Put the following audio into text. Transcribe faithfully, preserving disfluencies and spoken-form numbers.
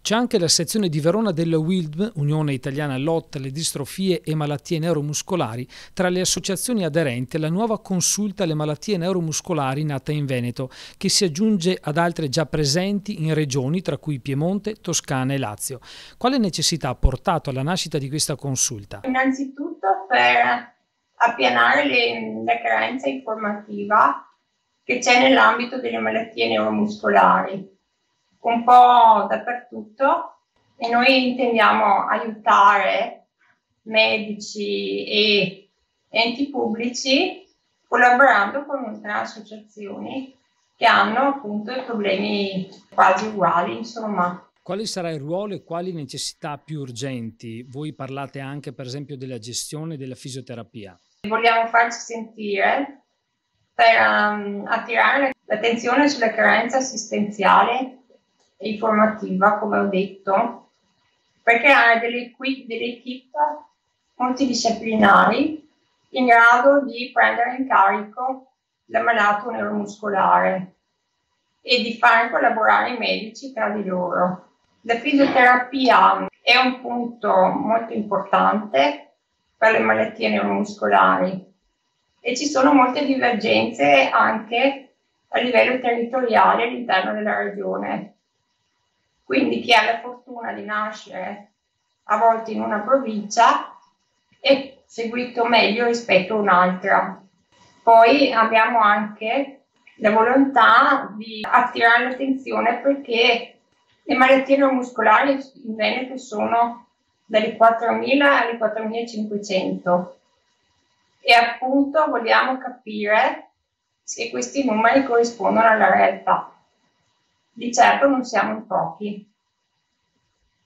C'è anche la sezione di Verona della U I L M, Unione Italiana Lotta alle Distrofie e Malattie Neuromuscolari, tra le associazioni aderenti alla nuova consulta alle malattie neuromuscolari nata in Veneto, che si aggiunge ad altre già presenti in regioni tra cui Piemonte, Toscana e Lazio. Quale necessità ha portato alla nascita di questa consulta? Innanzitutto per appianare le, la carenza informativa che c'è nell'ambito delle malattie neuromuscolari, un po' dappertutto, e noi intendiamo aiutare medici e enti pubblici collaborando con altre associazioni che hanno appunto problemi quasi uguali, insomma. Quale sarà il ruolo e quali necessità più urgenti? Voi parlate anche per esempio della gestione della fisioterapia. Vogliamo farci sentire per um, attirare l'attenzione sulla carenza assistenziale e informativa, come ho detto, per creare delle, delle equip multidisciplinari in grado di prendere in carico l'ammalato neuromuscolare e di far collaborare i medici tra di loro. La fisioterapia è un punto molto importante per le malattie neuromuscolari e ci sono molte divergenze anche a livello territoriale all'interno della regione. Quindi chi ha la fortuna di nascere a volte in una provincia è seguito meglio rispetto a un'altra. Poi abbiamo anche la volontà di attirare l'attenzione perché le malattie neuromuscolari in Veneto sono dalle quattromila alle quattromilacinquecento e appunto vogliamo capire se questi numeri corrispondono alla realtà. Di certo non siamo in pochi.